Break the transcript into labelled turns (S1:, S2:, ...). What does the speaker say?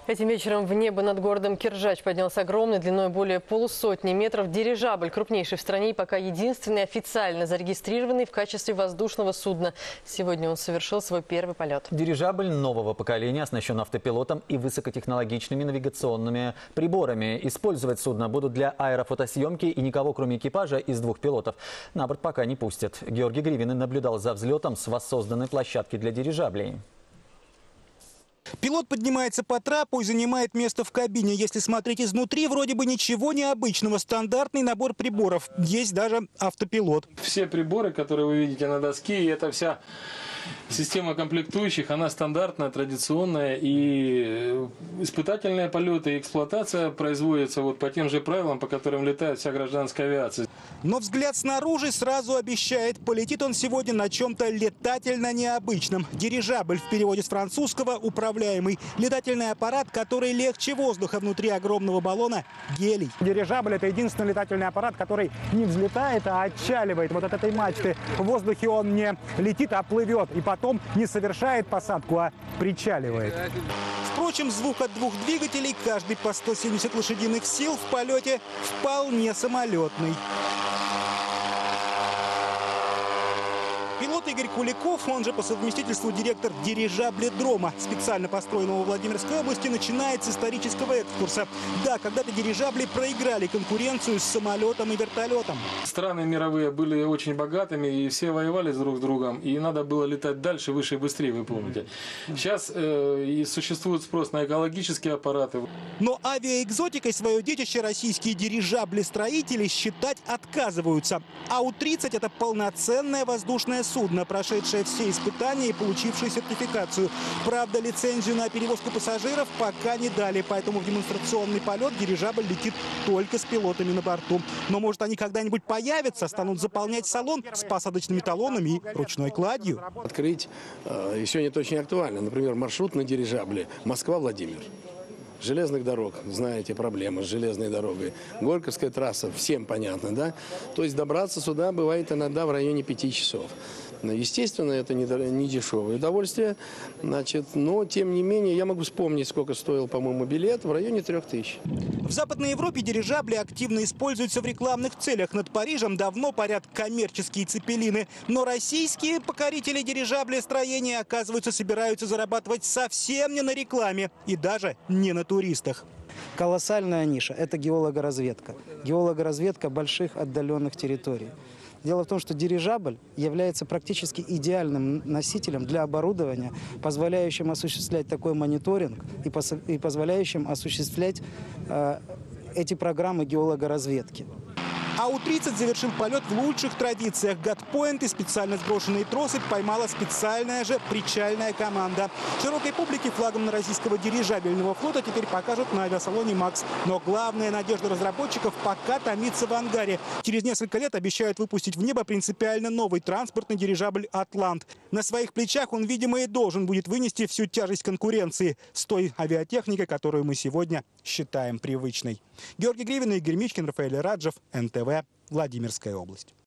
S1: Этим вечером в небо над городом Киржач поднялся огромный, длиной более полусотни метров, дирижабль, крупнейший в стране и пока единственный официально зарегистрированный в качестве воздушного судна. Сегодня он совершил свой первый полет.
S2: Дирижабль нового поколения оснащен автопилотом и высокотехнологичными навигационными приборами. Использовать судно будут для аэрофотосъемки и никого, кроме экипажа, из двух пилотов на борт пока не пустят. Георгий Гривин наблюдал за взлетом с воссозданной площадки для дирижаблей.
S3: Пилот поднимается по трапу и занимает место в кабине. Если смотреть изнутри, вроде бы ничего необычного. Стандартный набор приборов. Есть даже автопилот.
S4: Все приборы, которые вы видите на доске, и это вся система комплектующих, она стандартная, традиционная. И испытательные полеты и эксплуатация производятся вот по тем же правилам, по которым летает вся гражданская авиация.
S3: Но взгляд снаружи сразу обещает, полетит он сегодня на чем-то летательно необычном. Дирижабль в переводе с французского «управляемый». Летательный аппарат, который легче воздуха внутри огромного баллона – гелий.
S5: Дирижабль – это единственный летательный аппарат, который не взлетает, а отчаливает вот от этой мачты. В воздухе он не летит, а плывет. И потом не совершает посадку, а причаливает.
S3: Впрочем, звук от двух двигателей, каждый по 170 лошадиных сил, в полете вполне самолетный. Пилот Игорь Куликов, он же по совместительству директор дирижабледрома, специально построенного в Владимирской области, начинает с исторического экскурса. Да, когда-то дирижабли проиграли конкуренцию с самолетом и вертолетом.
S4: Страны мировые были очень богатыми, и все воевали друг с другом, и надо было летать дальше, выше и быстрее, вы помните. Сейчас и существует спрос на экологические аппараты.
S3: Но авиаэкзотикой свое детище российские дирижабли-строители считать отказываются. АУ-30 – это полноценное воздушное судно, прошедшее все испытания и получившее сертификацию. Правда, лицензию на перевозку пассажиров пока не дали, поэтому в демонстрационный полет дирижабль летит только с пилотами на борту. Но может они когда-нибудь появятся, станут заполнять салон с посадочными талонами и ручной кладью.
S6: Открыть еще нет очень актуально. Например, маршрут на дирижабле Москва-Владимир. Железных дорог, знаете, проблема с железной дорогой. Горьковская трасса, всем понятно, да? То есть добраться сюда бывает иногда в районе 5 часов. Но, естественно, это не дешевое удовольствие, значит, но, тем не менее, я могу вспомнить, сколько стоил, по-моему, билет, в районе 3000.
S3: В Западной Европе дирижабли активно используются в рекламных целях. Над Парижем давно парят коммерческие цепелины. Но российские покорители дирижаблестроения, оказывается, собираются зарабатывать совсем не на рекламе и даже не на туристах.
S7: Колоссальная ниша – это геологоразведка. Геологоразведка больших отдаленных территорий. Дело в том, что дирижабль является практически идеальным носителем для оборудования, позволяющим осуществлять такой мониторинг и позволяющим осуществлять эти программы геологоразведки.
S3: АУ-30 завершил полет в лучших традициях. Гадпоинт и специально сброшенные тросы поймала специальная же причальная команда. Широкой публике флагом российского дирижабельного флота теперь покажут на авиасалоне «Макс». Но главная надежда разработчиков пока томится в ангаре. Через несколько лет обещают выпустить в небо принципиально новый транспортный дирижабль «Атлант». На своих плечах он, видимо, и должен будет вынести всю тяжесть конкуренции с той авиатехникой, которую мы сегодня считаем привычной. Георгий Гривин, Игорь Мичкин, Рафаэль Раджев, НТВ, Владимирская область.